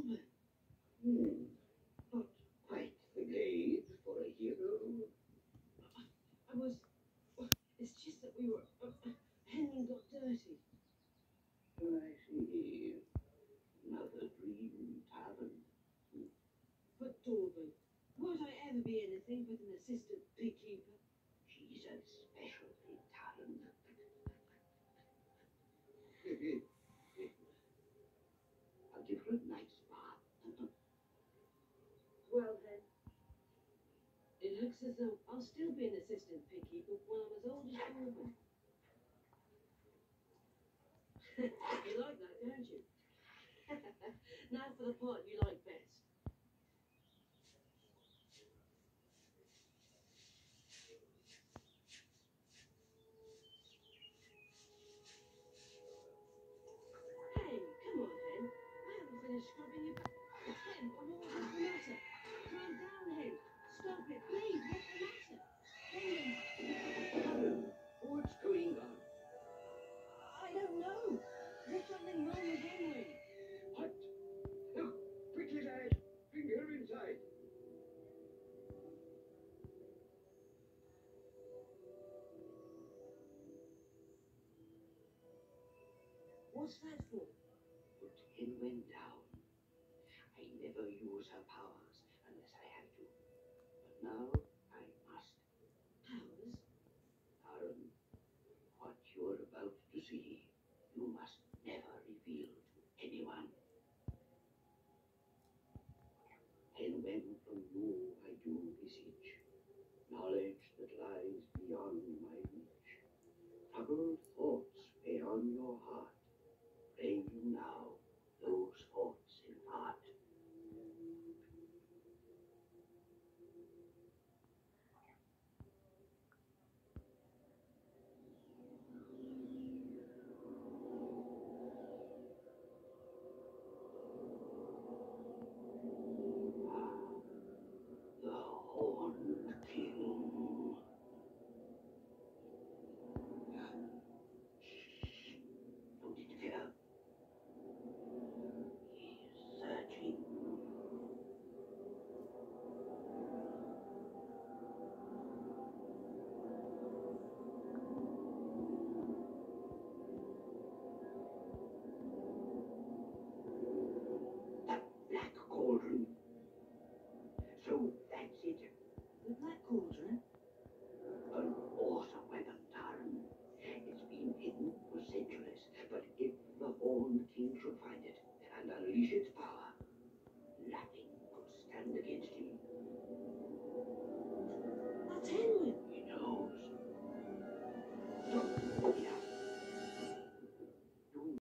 woman. Not quite the gauge for a hero. I was. It's just that we were. Henry got dirty. I see. Another dream tavern. But Dorgan, won't I ever be anything but an assistant beekeeper? She's a specialty talent. I'll give her a nice bath. Well then, it looks as though I'll still be an assistant beekeeper when I'm as old as Dorgan. You like that, don't you? Now for the part you like best. Hey, come on, Hen. I haven't finished scrubbing your back. Hen, what's the matter? Calm down, Hen. Stop it, please. What's the matter? Hen. What's going on? I don't know. There's something wrong with Henry. What? Look, quickly, lad. Bring her inside. What's that for? Put Henwen down. I never use her powers unless I have to. But now I must. Powers? Aaron, what you're about to see, you must never reveal to anyone. Henwen, from you I do beseech. Knowledge that lies beyond my reach. Troubled thoughts weigh on your heart. Pray you now, those thoughts impart. The Horn King. Shh, don't interfere. He's searching. The Black Cauldron. So that's it. The Black Cauldron? An awesome weapon, Taran. It's been hidden for centuries, but if the Horned King should find it and unleash its